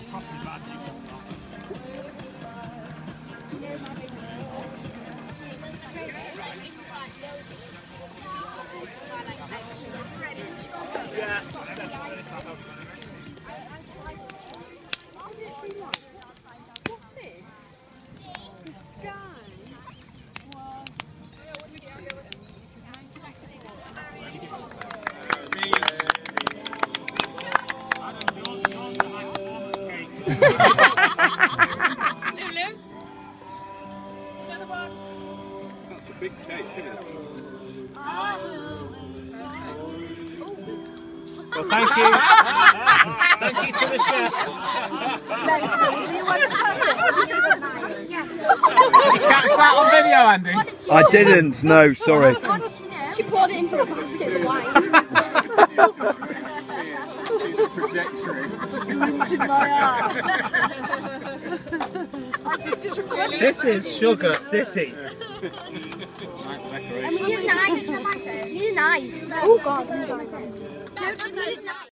Yeah. The sky was Lulu, another one. That's a big cake, isn't it? Well, thank you. Thank you to the chefs. Did you catch that on video, Andy? I didn't, no, sorry. She poured it into the basket, the wine. This is Sugar City. Need a knife. Need a knife. Oh God, need a knife.